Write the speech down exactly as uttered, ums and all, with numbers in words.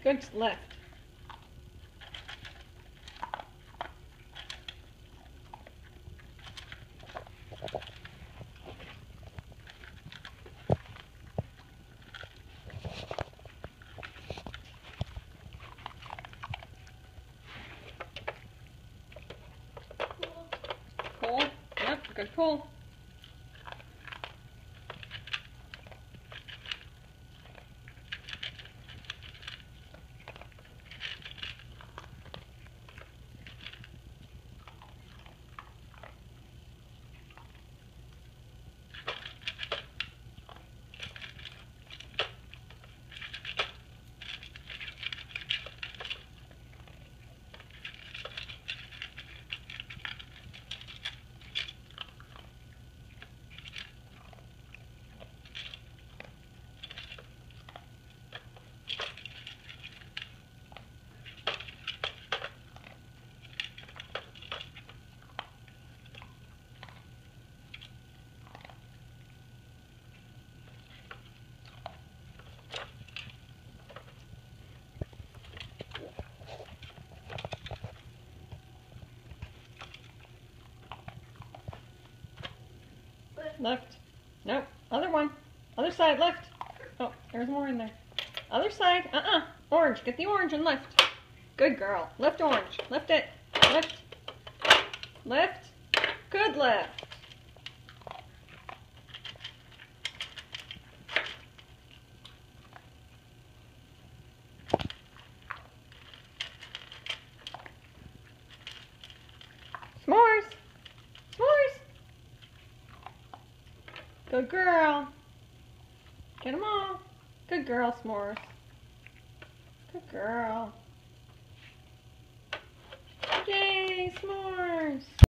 Good left. Pull. Yep, good pull. Left. Nope. Other one. Other side. Left. Oh, there's more in there. Other side. Uh-uh. Orange. Get the orange and left. Good girl. Left orange. Left it. Left. Left. Good left. S'mores. S'mores. Good girl. Get them all. Good girl, S'mores. Good girl. Yay, S'mores.